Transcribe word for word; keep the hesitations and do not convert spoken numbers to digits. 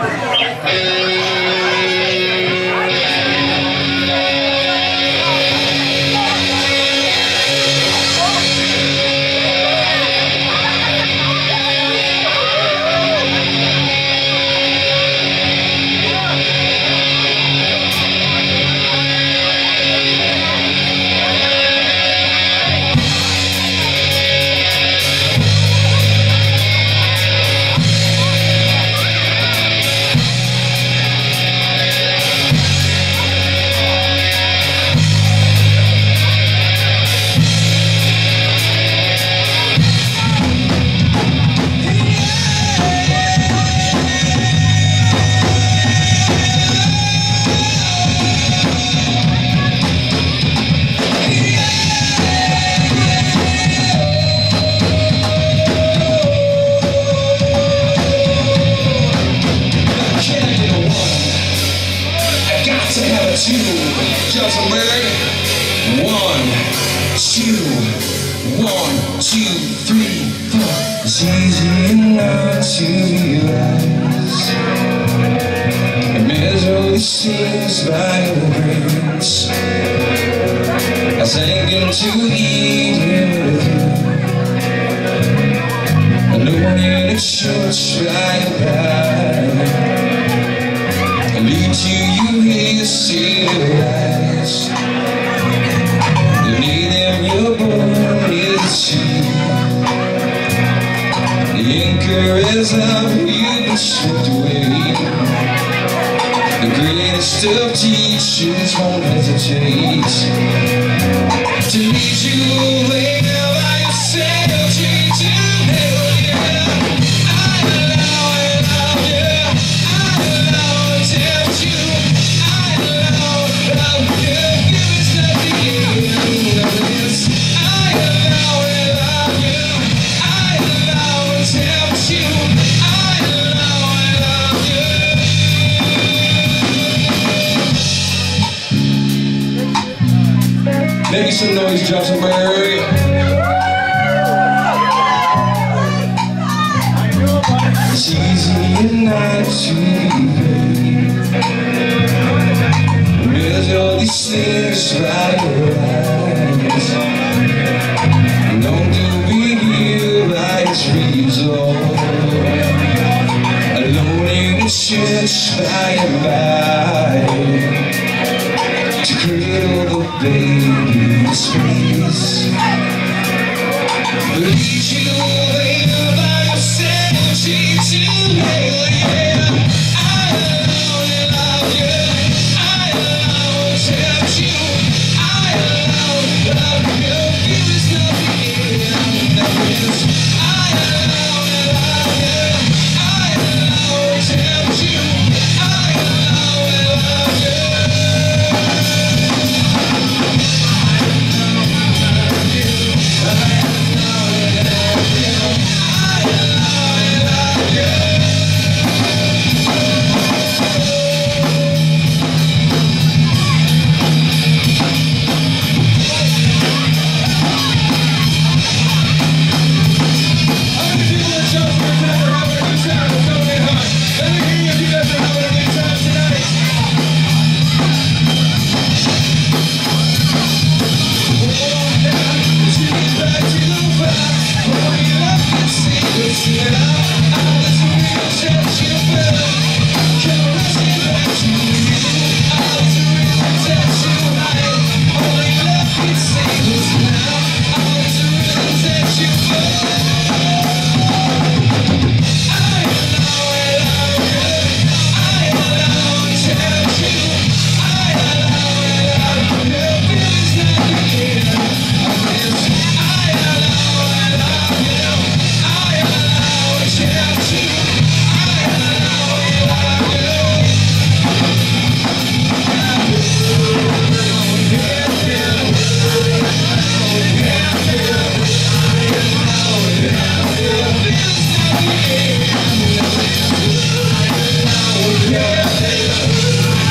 Johnsonburg. One, two, one, two, three, four. It's easy enough to realize misery seems by the grace. I sank into Eden with you, alone in a church right by. Lead to you here, see the lights. The need in your born is a sea. The anchor is up, you've been stripped away. The greatest of teachers won't hesitate to lead you away by yourself, straight to hell, yeah. I allow it, love you. I allow it, tempt you. I allow it, love you. Give us nothing else. I allow it, love you. I allow it, tempt you. I allow it, love you. Make some noise, Johnsonburg. It's easy not to be. There's all these things right arise. Don't do we hear by its result. Alone in the church by and by, to cradle the baby's face. Lead you away by yourself, straight to hell, yeah. I allow it, love you. I allow it, tempt you. I allow it, love you. There is nothing else. I allow it, love you. I allow it, tempt you. I allow it, love you. Yeah.